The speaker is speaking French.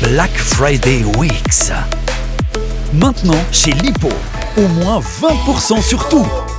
Black Friday Weeks. Maintenant, chez Lipo, au moins 20% sur tout.